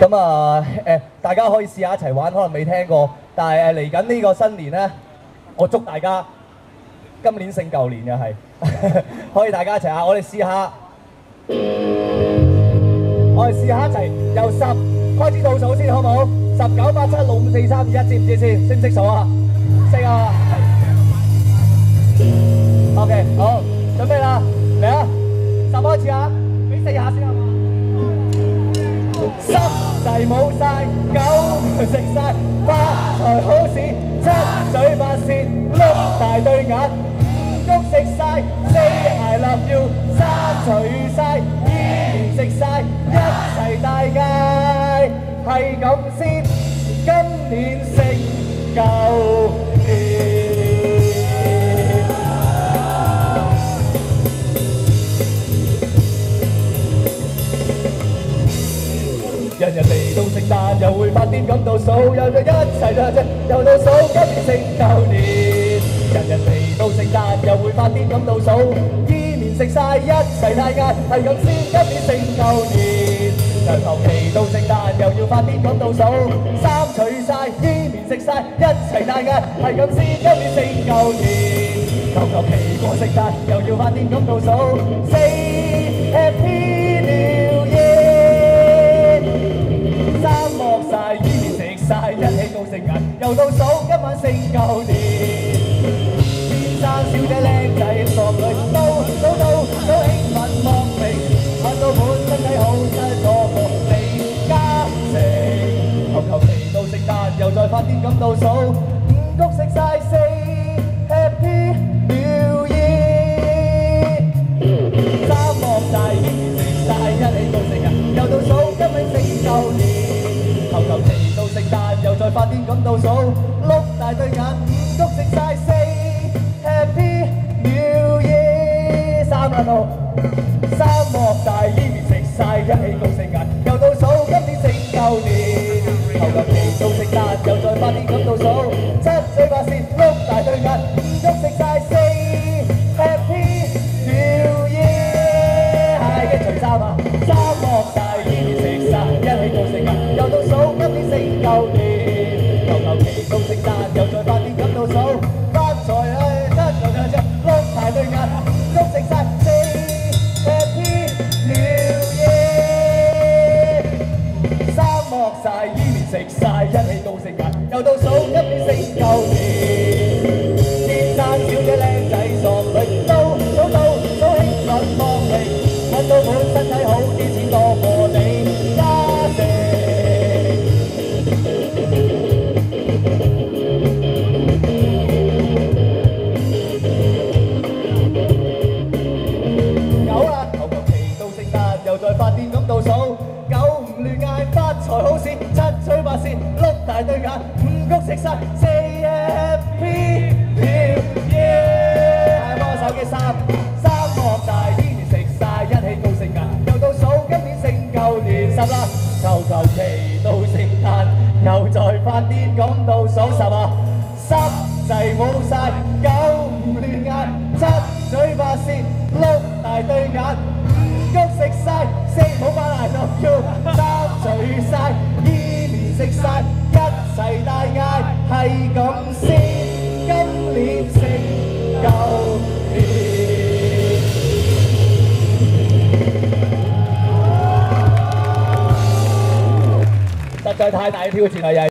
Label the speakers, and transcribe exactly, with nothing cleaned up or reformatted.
Speaker 1: 咁啊誒，大家可以試下一齊玩，可能未聽過，但係誒嚟緊呢個新年咧，我祝大家今年勝舊年嘅係，可以大家一齊啊！我哋試下，我哋試下一齊由十開始倒數先，好唔好？十九八七六五四三二一，知唔知先？識唔識數啊？識啊！ OK， 好，準備啦，嚟啊！十開始啊，俾四下先好嘛？濕滯冇晒，狗食晒，發財好事，七嘴八舌，碌大對眼，五谷食晒，四鞋立要，三除晒，二年食晒，一齊大嗌，係咁先，今年勝舊年。 人人嚟到聖誕又會發癲咁倒數，又就一齊唱唱又倒數，今年勝舊年。人人嚟到聖誕又會發癲咁倒數，伊麵食晒一齊大嗌，係咁先，今年勝舊年。長頭期到聖誕又要發癲咁倒數，衫除晒伊麵食晒一齊大嗌，係咁先，今年勝舊年。求求期過聖誕又要發癲咁倒數，Say Happy New Year。 衫剝晒，伊麵食晒，一起到成人又到數，今晚勝舊年。先生小姐靚仔索女都都都都興奮莫名，玩到滿身體好得過個李嘉誠。求求期到聖誕又再發癲咁倒數，五谷食晒四 Happy New Year。衫剝晒，伊麵食晒，一起到成人又到數，今晚勝舊年。 求求期到聖誕又再發癲咁倒數，碌大對眼，五谷食晒四 Happy New Year。三下到，衫剝晒，伊麵食晒，一起到成人又倒數，今年勝舊年。求求期到聖誕又再發癲咁倒數，七嘴八舌碌大對眼，五谷食晒四 Happy New Year。係嘅，除衫啊，衫剝晒，伊麵食晒，一起到成人又倒數。 今年勝舊年，求求期到聖誕又再發癲咁倒數，發財唉，得財就只碌大對眼，五谷食晒四 Happy New Year。衫剝晒，伊麵食晒，一起到成人又倒數，今年勝舊年。先生小姐靚仔索女都都都都興奮莫名，揾到滿身體好啲錢多過你家姐。 又再發癲咁倒數，九唔亂嗌發財好事，七嘴八舌碌大對眼，五谷食晒，Say Happy New Year。係幫我手嘅衫，衫剝晒，伊麵食晒，一起到成人又倒數，今年勝舊年。十啦，求求期到聖誕又再發癲咁倒數，十啊，濕滯冇晒，九唔亂嗌，七嘴八舌碌大對眼。 谷食晒，四冇翻嚟就要衫除晒，伊麵食晒，一齊大嗌係咁先，今年勝舊年。實在太大嘅挑戰啦！